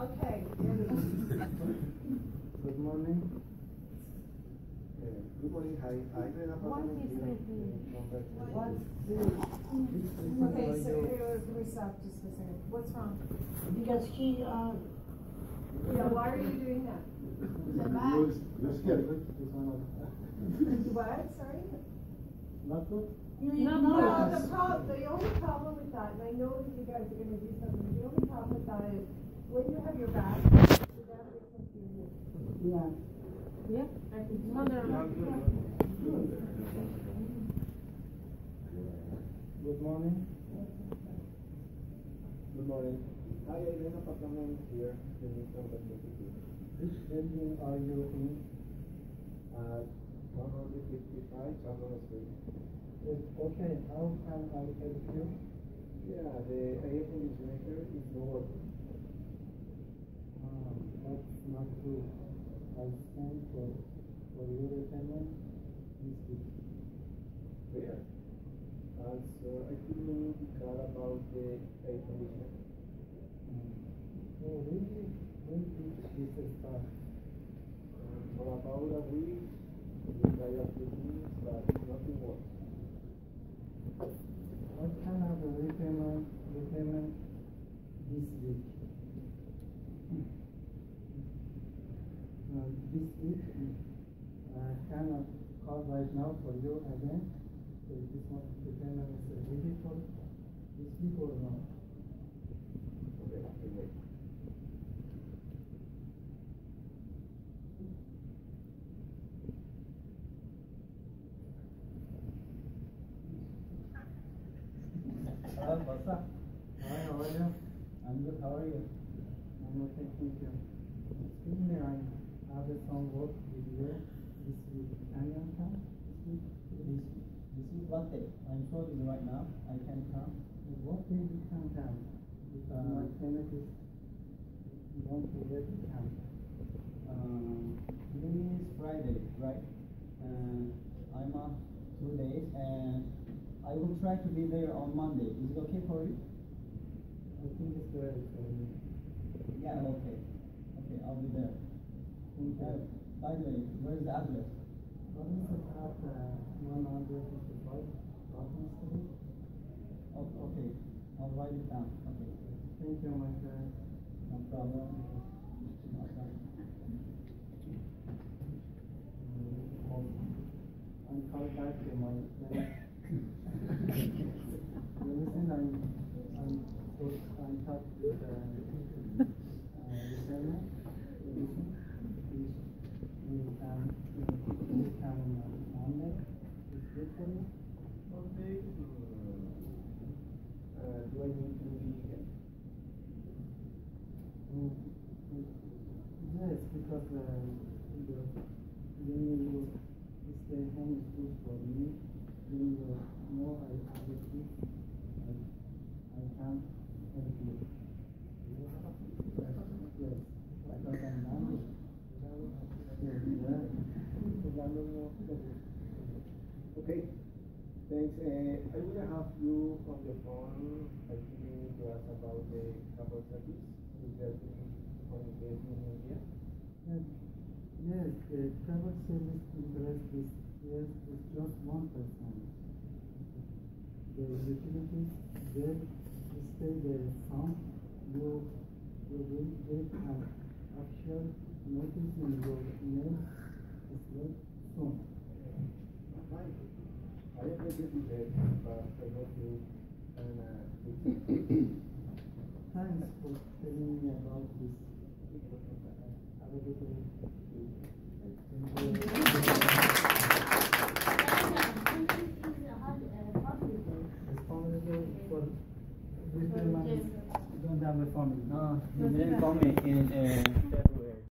Okay. Good morning. Good morning. Hi. I read about Okay, so here, can we stop just for a second? What's wrong? Because she, Yeah, why are you doing that? You're scared. What? Sorry? Not good? No, the only problem with that, and I know that you guys are going to do something, the only problem with that is when you have your back, you're down to your yeah. Yeah? I can do Good morning. Good morning. Hi, I rent an apartment here in number 22. Which building are you in? 155 Chapel Street. Okay, how can I help you? Yeah, the air conditioner is not working. That's not true. I sent for your payment this week. Where? Also, I couldn't call about the air conditioner. Oh, really? When did this start? For about a week, we tried a few things, but nothing works. What kind of repayment this week? This week, I cannot call right now for you again. So this one, the payment is ready for this week or not? Okay, wait. What's up? Hi, how are you? I'm good, how are you? I'm okay, thank you. Excuse me, I have some work with you this week. Can you come this week? This is what day? I'm sorry right now, I can't come. What day you can come? Because my payment is won't be able to come. Today is Friday, right? I'm off 2 days and I will try to be there on Monday. Is it okay for you? I think it's good for me. Yeah, okay. Okay, I'll be there. By the way, where is the address? What is the path 155 Rockland Street? Oh, okay. I'll write it down. Okay. Thank you, my friend. No problem. I'm coming back to my friend. Listen, I'm talking with the listener. Listen, we can Monday. Is good for you? Monday. Do I need to be here? Yes, because when you stay home is good for me. When you know I have a kid, I can't help you. Yes, because I'm married. Okay, thanks. I will have you on the phone. I think you asked about the couple service. Is that communication in India? Yes, the travel service interest is just 1%. The utilities there stay the same. You will get an actual notice in your email soon. Fine. I appreciate that, but I hope you can thanks for telling me about this. Have a good day. For repayment, don't have a family. No, you didn't call me in